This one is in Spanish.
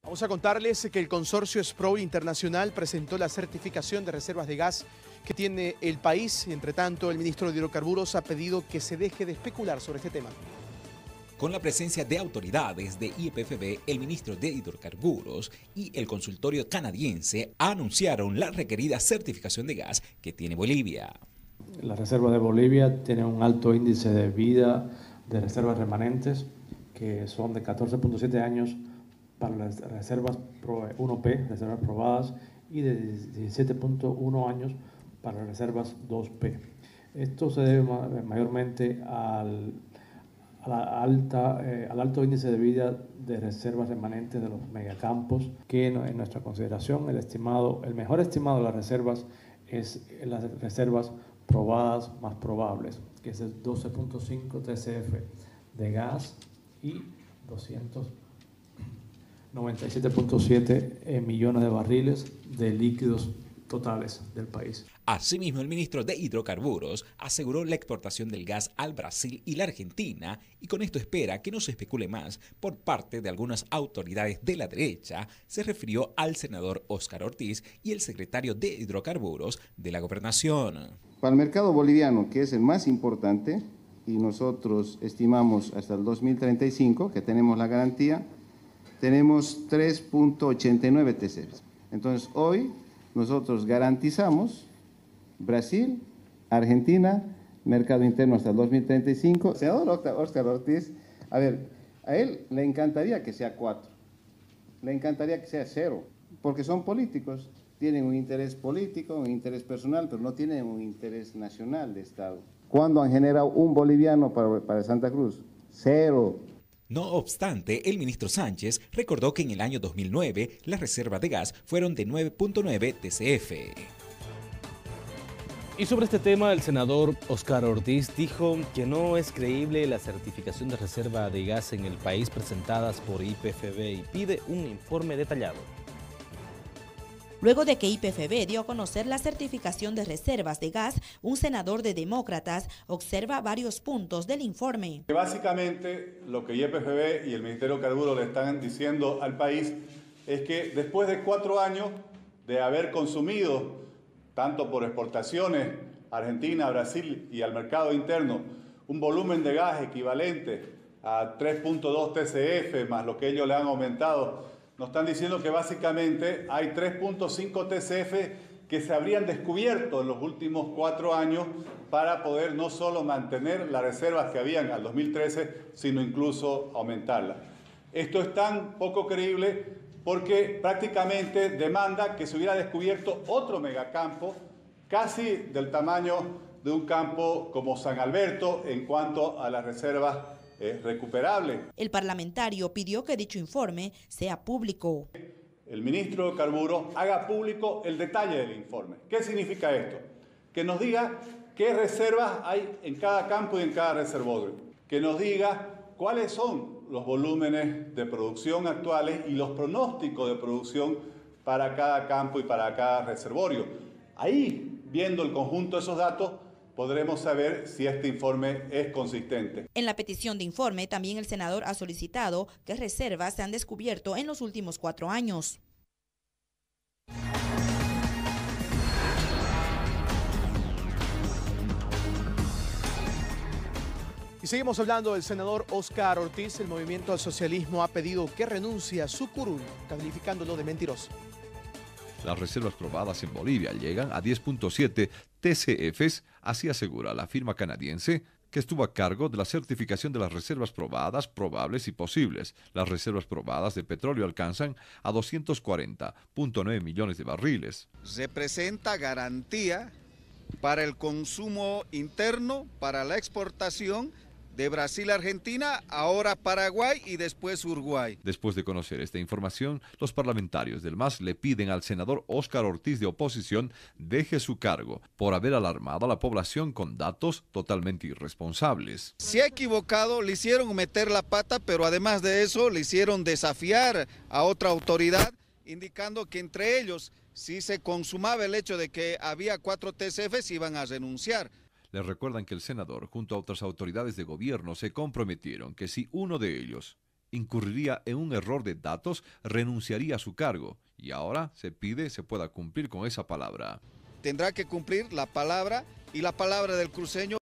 Vamos a contarles que el consorcio Sproul Internacional presentó la certificación de reservas de gas que tiene el país. Entre tanto, el ministro de Hidrocarburos ha pedido que se deje de especular sobre este tema. Con la presencia de autoridades de YPFB, el ministro de Hidrocarburos y el consultorio canadiense anunciaron la requerida certificación de gas que tiene Bolivia. La reserva de Bolivia tiene un alto índice de vida de reservas remanentes, que son de 14.7 años para las reservas 1P, reservas probadas, y de 17.1 años para las reservas 2P. Esto se debe mayormente al alto índice de vida de reservas remanentes de los megacampos, que en nuestra consideración el mejor estimado de las reservas es las reservas probadas más probables, que es el 12.5 TCF de gas y 297.7 millones de barriles de líquidos totales del país. Asimismo, el ministro de Hidrocarburos aseguró la exportación del gas al Brasil y la Argentina, y con esto espera que no se especule más por parte de algunas autoridades de la derecha. Se refirió al senador Óscar Ortiz y el secretario de Hidrocarburos de la Gobernación. Para el mercado boliviano, que es el más importante, y nosotros estimamos hasta el 2035, que tenemos la garantía, tenemos 3.89 TCF. Entonces, hoy nosotros garantizamos Brasil, Argentina, mercado interno hasta el 2035. Senador Óscar Ortiz, a él le encantaría que sea 4, le encantaría que sea 0, porque son políticos, tienen un interés político, un interés personal, pero no tienen un interés nacional de Estado. ¿Cuándo han generado un boliviano para Santa Cruz? 0. No obstante, el ministro Sánchez recordó que en el año 2009 las reservas de gas fueron de 9.9 TCF. Y sobre este tema, el senador Óscar Ortiz dijo que no es creíble la certificación de reserva de gas en el país presentadas por YPFB y pide un informe detallado. Luego de que YPFB dio a conocer la certificación de reservas de gas, un senador de Demócratas observa varios puntos del informe. Básicamente, lo que YPFB y el Ministerio de Carburos le están diciendo al país es que después de 4 años de haber consumido, tanto por exportaciones a Argentina, a Brasil y al mercado interno, un volumen de gas equivalente a 3.2 TCF más lo que ellos le han aumentado, nos están diciendo que básicamente hay 3.5 TCF que se habrían descubierto en los últimos 4 años para poder no solo mantener las reservas que habían al 2013, sino incluso aumentarlas. Esto es tan poco creíble porque prácticamente demanda que se hubiera descubierto otro megacampo casi del tamaño de un campo como San Alberto en cuanto a las reservas recuperable. El parlamentario pidió que dicho informe sea público. El ministro de Carburos haga público el detalle del informe. ¿Qué significa esto? Que nos diga qué reservas hay en cada campo y en cada reservorio. Que nos diga cuáles son los volúmenes de producción actuales y los pronósticos de producción para cada campo y para cada reservorio. Ahí, viendo el conjunto de esos datos, podremos saber si este informe es consistente. En la petición de informe, también el senador ha solicitado que reservas se han descubierto en los últimos 4 años. Y seguimos hablando del senador Óscar Ortiz. El Movimiento al Socialismo ha pedido que renuncie a su curul, calificándolo de mentiroso. Las reservas probadas en Bolivia llegan a 10.7 TCFs, así asegura la firma canadiense que estuvo a cargo de la certificación de las reservas probadas, probables y posibles. Las reservas probadas de petróleo alcanzan a 240.9 millones de barriles. Representa garantía para el consumo interno, para la exportación de Brasil a Argentina, ahora Paraguay y después Uruguay. Después de conocer esta información, los parlamentarios del MAS le piden al senador Óscar Ortiz de oposición deje su cargo por haber alarmado a la población con datos totalmente irresponsables. Se ha equivocado, le hicieron meter la pata, pero además de eso le hicieron desafiar a otra autoridad, indicando que entre ellos, si se consumaba el hecho de que había 4 TCFs, iban a renunciar. Les recuerdan que el senador, junto a otras autoridades de gobierno, se comprometieron que si uno de ellos incurriría en un error de datos, renunciaría a su cargo. Y ahora se pide se pueda cumplir con esa palabra. Tendrá que cumplir la palabra y la palabra del cruceño.